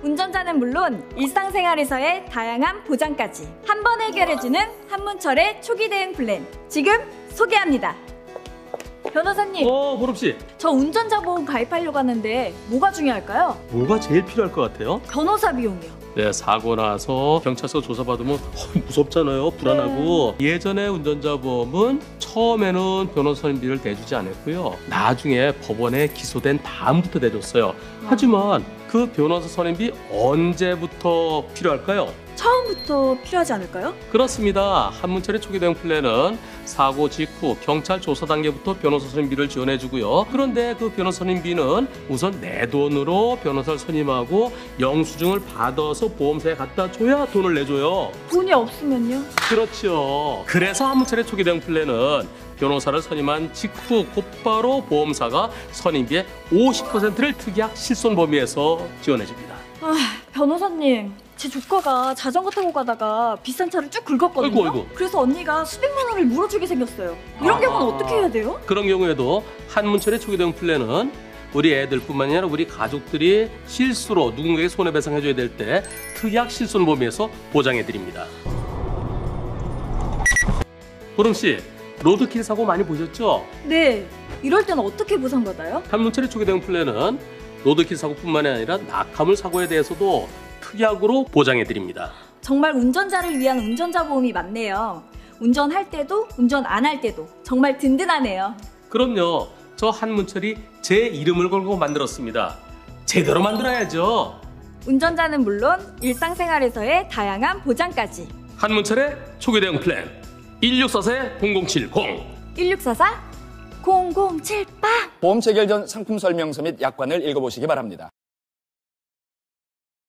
운전자는 물론 일상생활에서의 다양한 보장까지 한 번 해결해주는 한문철의 초기 대응 플랜 지금 소개합니다. 변호사님, 보름씨. 저 운전자 보험 가입하려고 하는데 뭐가 중요할까요? 뭐가 제일 필요할 것 같아요? 변호사 비용이요. 네, 사고 나서 경찰서 조사받으면 무섭잖아요. 불안하고. 예전에 운전자 보험은 처음에는 변호사님비를 내주지 않았고요. 나중에 법원에 기소된 다음부터 내줬어요. 하지만 그 변호사 선임비 언제부터 필요할까요? 처음부터 필요하지 않을까요? 그렇습니다. 한문철의 초기 대응 플랜은 사고 직후 경찰 조사 단계부터 변호사 선임비를 지원해주고요. 그런데 그 변호사 선임비는 우선 내 돈으로 변호사를 선임하고 영수증을 받아서 보험사에 갖다 줘야 돈을 내줘요. 돈이 없으면요? 그렇죠. 그래서 한문철의 초기 대응 플랜은 변호사를 선임한 직후 곧바로 보험사가 선임비의 50%를 특약 실손 범위에서 지원해줍니다. 변호사님, 제 조카가 자전거 타고 가다가 비싼 차를 쭉 긁었거든요. 아이고. 그래서 언니가 수백만 원을 물어주게 생겼어요. 이런 경우는 어떻게 해야 돼요? 그런 경우에도 한문철의 초기 대응 플랜은 우리 애들뿐만 아니라 우리 가족들이 실수로 누군가에게 손해배상해줘야 될 때 특약 실손 범위에서 보장해드립니다. 보름씨, 로드킬 사고 많이 보셨죠? 네. 이럴 때는 어떻게 보상받아요? 한문철의 초기 대응 플랜은 로드킬 사고뿐만이 아니라 낙하물 사고에 대해서도 특약으로 보장해드립니다. 정말 운전자를 위한 운전자 보험이 많네요. 운전할 때도 운전 안 할 때도 정말 든든하네요. 그럼요. 저 한문철이 제 이름을 걸고 만들었습니다. 제대로 만들어야죠. 운전자는 물론 일상생활에서의 다양한 보장까지. 한문철의 초기 대응 플랜 1644-0070 1644 0078 보험 체결 전 상품 설명서 및 약관을 읽어보시기 바랍니다.